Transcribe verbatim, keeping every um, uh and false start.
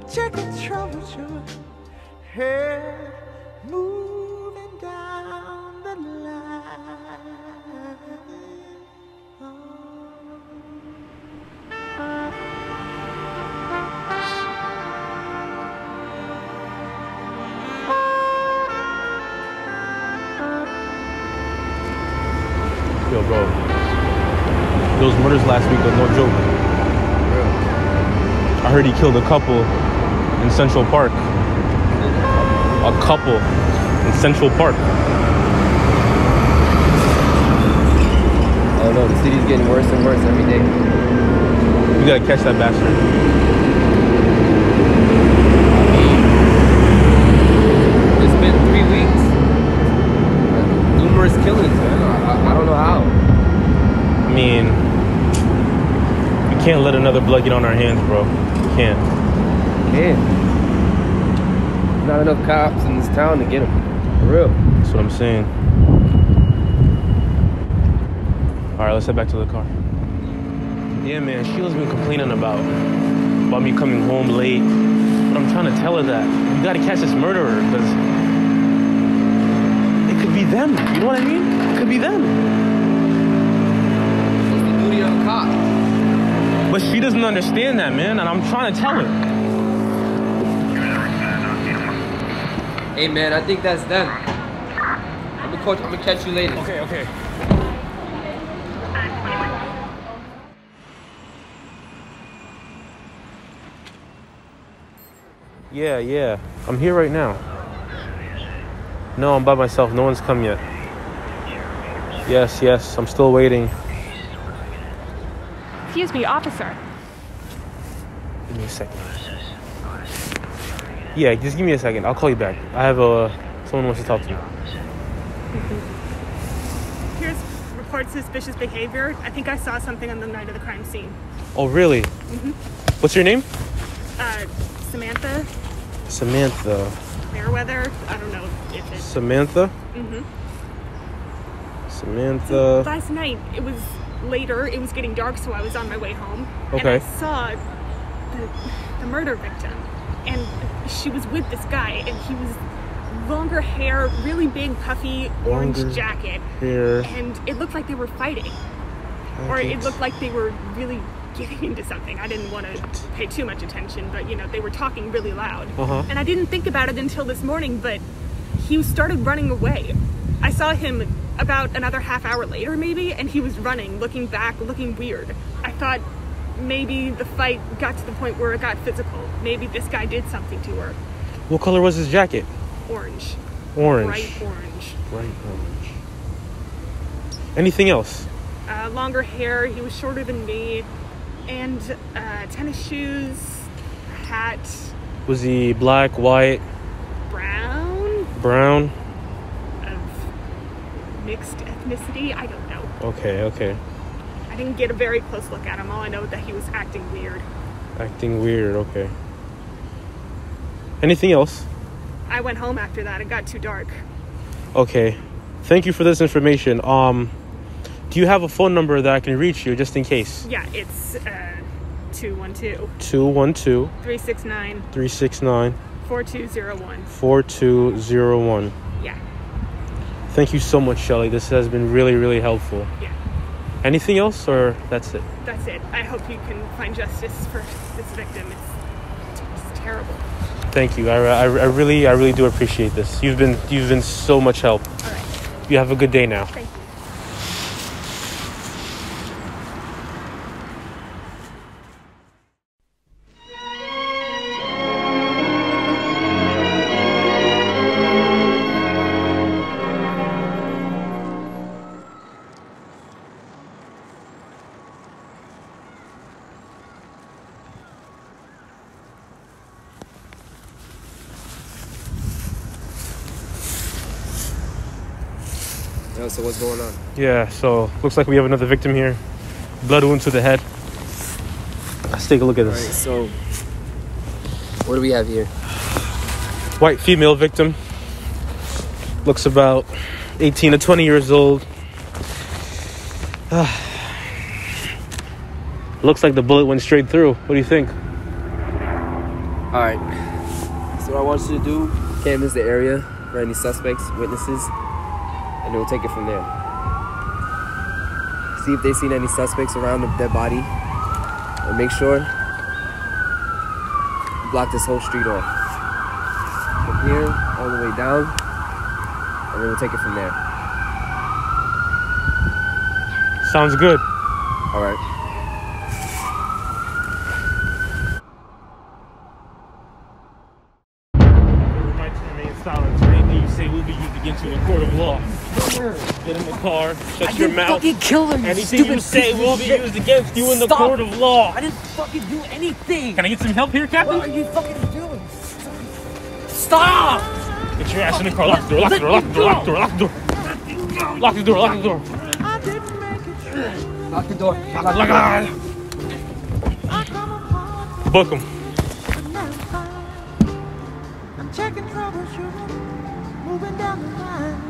Take control of your head, moving down the line. Yo, bro. Those murders last week are no joke. I heard he killed a couple in Central Park. A couple in Central Park. I don't know, the city's getting worse and worse every day. We gotta catch that bastard. It's been three weeks. Numerous killings, man. I, I, I don't know how. I mean, we can't let another blood get on our hands, bro. We can't. Man. Not enough cops in this town to get him. For real. That's what I'm saying. Alright, let's head back to the car. Yeah, man, Sheila's been complaining about, about me coming home late. But I'm trying to tell her that we gotta catch this murderer, because it could be them. You know what I mean? It could be them. What's the duty of a cop? But she doesn't understand that, man, and I'm trying to tell her. Hey, man, I think that's them. I'm gonna, coach, I'm gonna catch you later. Okay, okay. Yeah, yeah. I'm here right now. No, I'm by myself. No one's come yet. Yes, yes. I'm still waiting. Excuse me, officer. Give me a second. Yeah, just give me a second. I'll call you back. I have a... Someone wants to talk to you. Here's report suspicious behavior. I think I saw something on the night of the crime scene. Oh, really? Mm-hmm. What's your name? Uh, Samantha Samantha. Fairweather. I don't know if it's... Samantha? Mm-hmm. Samantha... Last night, it was later. It was getting dark, so I was on my way home. Okay. And I saw the, the murder victim. And she was with this guy, and he was longer hair, really big, puffy, orange Longer jacket. hair. And it looked like they were fighting. Or it looked like they were really getting into something. I didn't want to pay too much attention, but, you know, they were talking really loud. Uh-huh. And I didn't think about it until this morning, but he started running away. I saw him about another half hour later, maybe, and he was running, looking back, looking weird. I thought maybe the fight got to the point where it got physical. Maybe this guy did something to her. What color was his jacket? Orange. Orange. Bright orange. Bright orange. Anything else? Uh, longer hair. He was shorter than me. And uh, tennis shoes, hat. Was he black, white? Brown? Brown? Of mixed ethnicity? I don't know. Okay, okay. I didn't get a very close look at him. All I know is that he was acting weird. Acting weird, okay. Anything else? I went home after that. It got too dark. Okay. Thank you for this information. Um, do you have a phone number that I can reach you just in case? Yeah, it's uh, two one two. two one two. three six nine. three six nine. four two zero one. four two zero one. Yeah. Thank you so much, Shelly. This has been really, really helpful. Yeah. Anything else, or that's it? That's it. I hope you can find justice for this victim. It's, it's terrible. Thank you. I, I, I really, I really do appreciate this. You've been, you've been so much help. All right. You have a good day now. Thank you. Yo, so what's going on? Yeah, so looks like we have another victim here. Blood wound to the head. Let's take a look at All right, this. so what do we have here? White female victim. Looks about eighteen to twenty years old. Looks like the bullet went straight through. What do you think? Alright. So what I want you to do, canvass the area for any suspects, witnesses, and we'll take it from there. See if they've seen any suspects around the dead body, and make sure you block this whole street off. From here, all the way down, and then we'll take it from there. Sounds good. Alright. You say will be used against you in a court of law. Get in the car, shut I your didn't mouth. fucking kill her, you Anything you stupid say piece will of be shit. used against you in the Stop. court of law. I didn't fucking do anything. Can I get some help here, Captain? What are you fucking doing? Stop! Get your ass in the car. Lock the door. Lock the door. Lock the door. Lock the door. Lock the door. Lock the door. Lock the door. I didn't make it true. Lock the door. Lock the door. I come apart, Book him. but now it's fine. I'm checking troubleshooting, moving down the line.